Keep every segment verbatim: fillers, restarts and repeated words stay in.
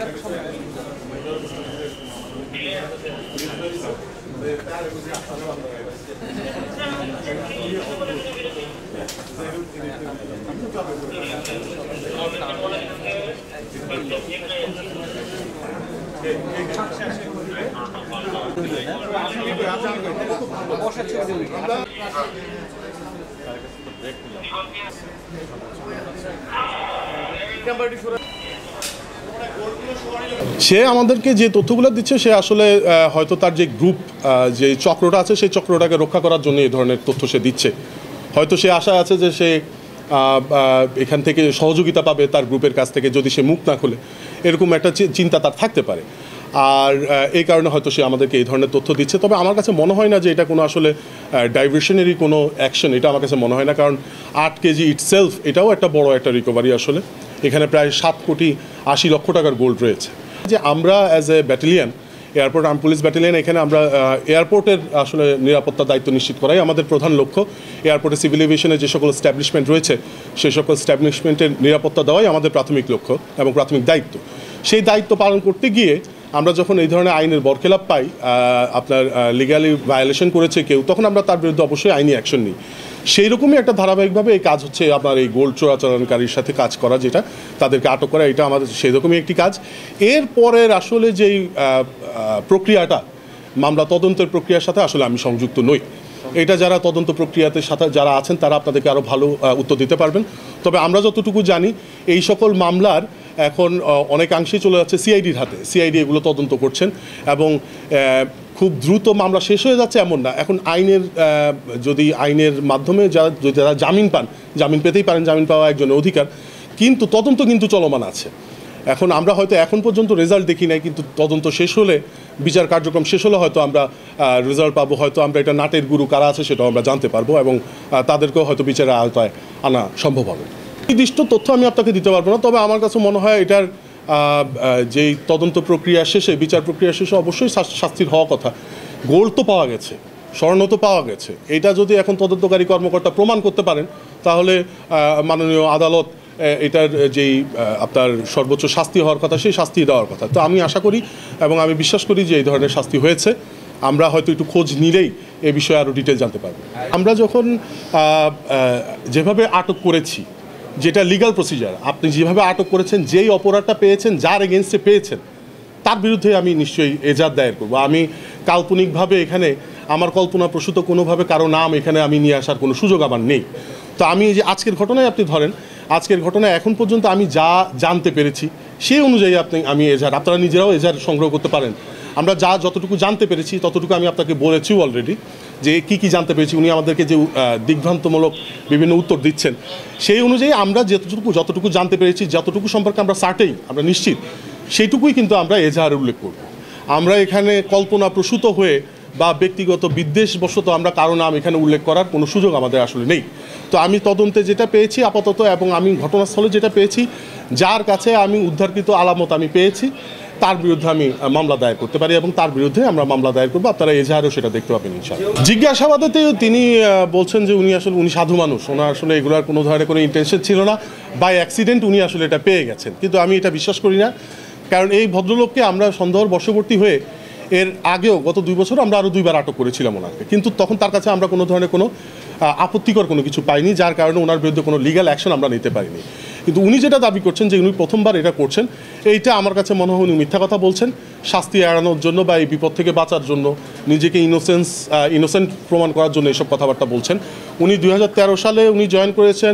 সে আমাদেরকে যে তথ্যগুলো দিচ্ছে সে আসলে হয়তো তার যে গ্রুপ যে চক্রটা আছে সেই চক্রটাকে রক্ষা করার জন্য এই ধরনের তথ্য সে দিচ্ছে। হয়তো সে আশা আছে যে সে এখান থেকে সহযোগিতা পাবে তার গ্রুপের কাছ থেকে যদি সে মুখ না খুলে, এরকম একটা চিন্তা তার থাকতে পারে। আর এই কারণে হয়তো সে আমাদেরকে এই ধরনের তথ্য দিচ্ছে। তবে আমার কাছে মনে হয় না যে এটা কোনো আসলে ডাইভার্শনেরই কোনো অ্যাকশন, এটা আমার কাছে মনে হয় না। কারণ আট কেজি ইটসেলফ এটাও একটা বড় একটা রিকভারি। আসলে এখানে প্রায় সাত কোটি আশি লক্ষ টাকার গোল্ড রয়েছে। যে আমরা as a battalion, airport arm police battalion, এখানে আমরা এয়ারপোর্টের আসলে নিরাপত্তার দায়িত্ব নিশ্চিত করাই আমাদের প্রধান লক্ষ্য। এয়ারপোর্টে সিভিল এভিয়েশনের যে সকল স্ট্যাবলিশমেন্ট রয়েছে সেই সকল স্ট্যাবলিশমেন্টের নিরাপত্তা দেওয়াই আমাদের প্রাথমিক লক্ষ্য এবং প্রাথমিক দায়িত্ব। সেই দায়িত্ব পালন করতে গিয়ে আমরা যখন এই ধরনের আইনের বরখেলাপ পাই, আপনার লিগালি ভায়োলেশন করেছে কেউ, তখন আমরা তার বিরুদ্ধে অবশ্যই আইনি অ্যাকশন নিই। সেই রকমই একটা ধারাবাহিকভাবে এই কাজ হচ্ছে আপনার এই গোল্ড চোরাচালানকারীর সাথে কাজ করা, যেটা তাদেরকে আটক করা, এটা আমাদের সেই রকমই একটি কাজ। এর পরের আসলে যেই প্রক্রিয়াটা, মামলা তদন্তের প্রক্রিয়ার সাথে আসলে আমি সংযুক্ত নই। এটা যারা তদন্ত প্রক্রিয়াতে সাথে যারা আছেন তারা আপনাদেরকে আরও ভালো উত্তর দিতে পারবেন। তবে আমরা যতটুকু জানি এই সকল মামলার এখন অনেকাংশেই চলে যাচ্ছে সিআইডির হাতে। সিআইডি এগুলো তদন্ত করছেন এবং খুব দ্রুত মামলা শেষ হয়ে যাচ্ছে এমন না। এখন আইনের যদি আইনের মাধ্যমে যারা যদি যারা জামিন পান, জামিন পেতেই পারেন, জামিন পাওয়া একজনের অধিকার, কিন্তু তদন্ত কিন্তু চলমান আছে। এখন আমরা হয়তো এখন পর্যন্ত রেজাল্ট দেখি নাই, কিন্তু তদন্ত শেষ হলে, বিচার কার্যক্রম শেষ হলে হয়তো আমরা রেজাল্ট পাবো। হয়তো আমরা এটা নাটের গুরু কারা আছে সেটাও আমরা জানতে পারবো এবং তাদেরকেও হয়তো বিচারের আওতায় আনা সম্ভব হবে। নির্দিষ্ট তথ্য আমি আপনাকে দিতে পারবো না। তবে আমার কাছে মনে হয় এটার যেই তদন্ত প্রক্রিয়া শেষে, বিচার প্রক্রিয়া শেষে অবশ্যই শাস্তির হওয়া কথা। গোল্ড তো পাওয়া গেছে, স্বর্ণ তো পাওয়া গেছে, এটা যদি এখন তদন্তকারী কর্মকর্তা প্রমাণ করতে পারেন তাহলে মাননীয় আদালত এটার যেই আপনার সর্বোচ্চ শাস্তি হওয়ার কথা সেই শাস্তি দেওয়ার কথা। তো আমি আশা করি এবং আমি বিশ্বাস করি যে এই ধরনের শাস্তি হয়েছে। আমরা হয়তো একটু খোঁজ নিলেই এ বিষয়ে আরও ডিটেল জানতে পারবো। আমরা যখন যেভাবে আটক করেছি, যেটা লিগ্যাল প্রসিজার, আপনি যেভাবে আটক করেছেন, যেই অপরাধটা পেয়েছেন, যার এগেনস্টে পেয়েছেন, তার বিরুদ্ধে আমি নিশ্চয়ই এজাহার দায়ের করবো। আমি কাল্পনিকভাবে এখানে আমার কল্পনাপ্রসূত কোনোভাবে কারো নাম এখানে আমি নিয়ে আসার কোনো সুযোগ আমার নেই। তো আমি যে আজকের ঘটনায় আপনি ধরেন, আজকের ঘটনায় এখন পর্যন্ত আমি যা জানতে পেরেছি সেই অনুযায়ী আপনি আমি এজাহার, আপনারা নিজেরাও এজাহার সংগ্রহ করতে পারেন। আমরা যা যতটুকু জানতে পেরেছি ততটুকু আমি আপনাকে বলেছি অলরেডি, যে কি কি জানতে পেরেছি। উনি আমাদেরকে যে দিগ্ভ্রান্তমূলক বিভিন্ন উত্তর দিচ্ছেন সেই অনুযায়ী আমরা যতটুকু যতটুকু জানতে পেরেছি, যতটুকু সম্পর্কে আমরা সার্টেন, আমরা নিশ্চিত, সেইটুকুই কিন্তু আমরা এজাহারে উল্লেখ করব। আমরা এখানে কল্পনাপ্রসূত হয়ে বা ব্যক্তিগত বিদ্বেষবশত আমরা কারো নাম এখানে উল্লেখ করার কোনো সুযোগ আমাদের আসলে নেই। তো আমি তদন্তে যেটা পেয়েছি আপাতত, এবং আমি ঘটনাস্থলে যেটা পেয়েছি, যার কাছে আমি উদ্ধারকৃত আলামত আমি পেয়েছি, তার বিরুদ্ধে আমি মামলা দায়ের করতে পারি এবং তার বিরুদ্ধে আমরা মামলা দায়ের করবো। আপনারা এজাহারও সেটা দেখতে পাবেন ইনশাআল্লাহ। জিজ্ঞাসাবাদেতেও তিনি বলছেন যে উনি আসলে উনি সাধু মানুষ, ওনার আসলে এগুলোর কোনো ধরনের কোনো ইন্টেনশন ছিল না, বাই অ্যাক্সিডেন্ট উনি আসলে এটা পেয়ে গেছেন। কিন্তু আমি এটা বিশ্বাস করি না, কারণ এই ভদ্রলোককে আমরা সন্দেহর বশবর্তী হয়ে এর আগেও গত দুই বছর আমরা আরও দুইবার আটক করেছিলাম ওনাকে, কিন্তু তখন তার কাছে আমরা কোনো ধরনের কোনো আপত্তিকর কোনো কিছু পাইনি, যার কারণে ওনার বিরুদ্ধে কোনো লিগ্যাল অ্যাকশন আমরা নিতে পারিনি। কিন্তু উনি যেটা দাবি করছেন যে উনি প্রথমবার এটা করছেন, এইটা আমার কাছে মনে হয় উনি মিথ্যা কথা বলছেন, শাস্তি এড়ানোর জন্য বা এই বিপদ থেকে বাঁচার জন্য, নিজেকে ইনোসেন্স ইনোসেন্ট প্রমাণ করার জন্য এইসব কথাবার্তা বলছেন। উনি দুই হাজার তেরো সালে উনি জয়েন করেছেন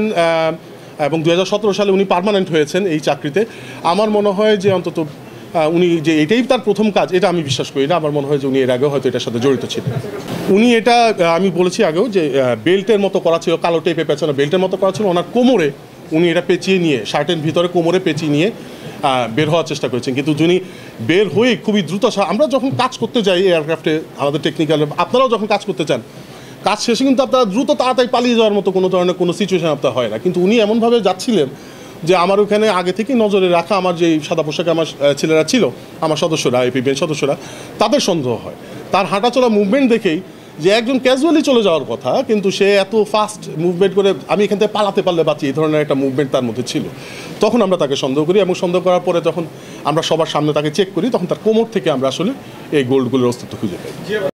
এবং দুই হাজার সতেরো সালে উনি পার্মানেন্ট হয়েছেন এই চাকরিতে। আমার মনে হয় যে অন্তত উনি যে এটাই তার প্রথম কাজ, এটা আমি বিশ্বাস করি না। আমার মনে হয় যে উনি এর আগেও হয়তো এটার সাথে জড়িত ছিলেন। উনি এটা আমি বলেছি আগেও যে বেল্টের মতো করা ছিল, কালো টেপে পেঁচানো বেল্টের মতো করা ছিল, ওনার কোমরে উনি এটা পেঁচিয়ে নিয়ে, শার্টের ভিতরে কোমরে পেঁচিয়ে নিয়ে বের হওয়ার চেষ্টা করেছেন। কিন্তু যিনি বের হয়ে খুবই দ্রুত, আমরা যখন কাজ করতে যাই এয়ারক্রাফটে, আমাদের টেকনিক্যাল, আপনারাও যখন কাজ করতে চান, কাজ শেষে কিন্তু আপনারা দ্রুত তাড়াতাড়ি পালিয়ে যাওয়ার মতো কোনো ধরনের কোনো সিচুয়েশন আপনার হয় না। কিন্তু উনি এমনভাবে যাচ্ছিলেন যে আমার ওখানে আগে থেকেই নজরে রাখা আমার যে সাদা পোশাকে আমার ছেলেরা ছিল, আমার সদস্যরা, এপিবিএন সদস্যরা, তাদের সন্দেহ হয় তার হাঁটাচলা মুভমেন্ট দেখেই যে একজন ক্যাজুয়ালি চলে যাওয়ার কথা, কিন্তু সে এত ফাস্ট মুভমেন্ট করে আমি এখান থেকে পালাতে পারলে বাঁচি, এই ধরনের একটা মুভমেন্ট তার মধ্যে ছিল। তখন আমরা তাকে সন্দেহ করি এবং সন্দেহ করার পরে যখন আমরা সবার সামনে তাকে চেক করি, তখন তার কোমর থেকে আমরা আসলে এই গোল্ডগুলোর অস্তিত্ব খুঁজে পাই।